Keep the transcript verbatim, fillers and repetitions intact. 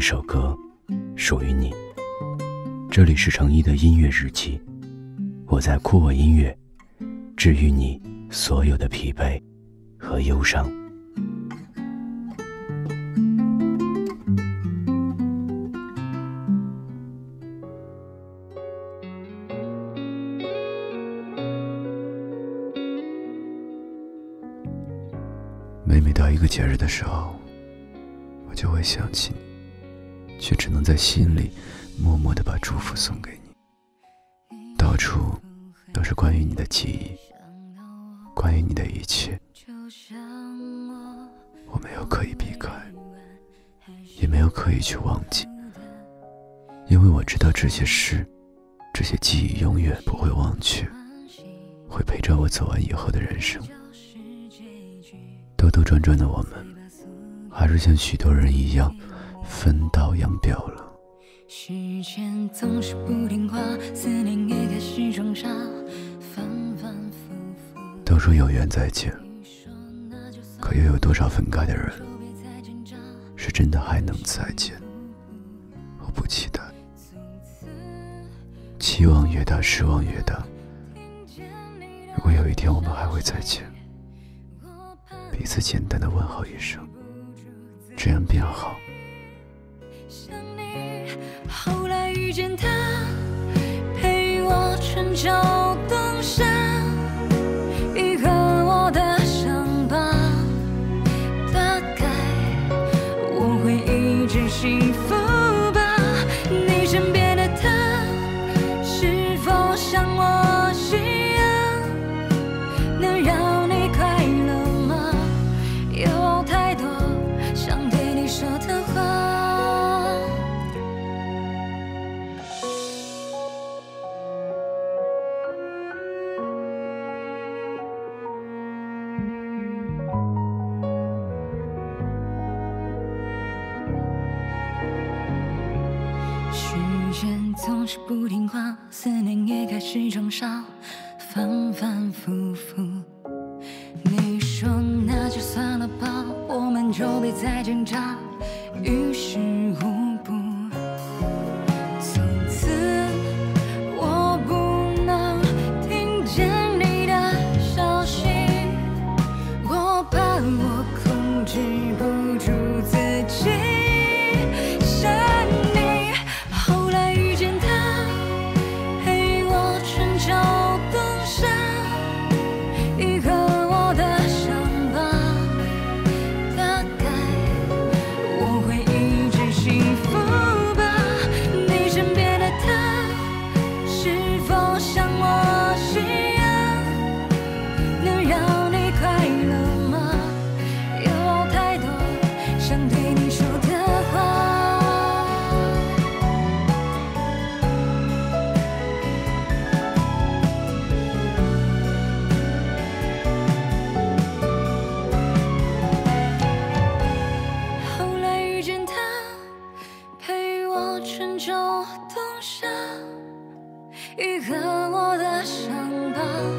首歌，属于你。这里是程一的音乐日记，我在酷我音乐治愈你所有的疲惫和忧伤。每每到一个节日的时候，我就会想起你，却只能在心里默默地把祝福送给你。到处都是关于你的记忆，关于你的一切。我没有刻意避开，也没有刻意去忘记，因为我知道这些事，这些记忆永远不会忘却，会陪着我走完以后的人生。兜兜转转的我们，还是像许多人一样分道扬镳了。 时间总是不听话，思念也开始装傻，反反复复。 都说有缘再见，可又有多少分开的人是真的还能再见？我不期待，期望越大，失望越大。如果有一天我们还会再见，彼此简单的问候一声，这样便好。 想你，后来遇见他，陪我春秋冬夏，愈合我的伤疤。大概我会一直幸福吧。你身边的他，是否像我一样，能让你快乐吗？有太多想对你说的话。时间总是不听话，思念也开始装傻，反反复复。你说那就算了吧，我们就别再挣扎，于事无补。从此我不能听见你的消息，我怕我控制不住自己。想你，后来遇见他，陪我春秋冬夏，愈合我的伤疤。大概我会一直幸福吧。你身边的他，是否像我一样，能让你快乐吗？有太多想对你说的话。后来遇见他，陪我春秋冬夏，愈合我的伤疤。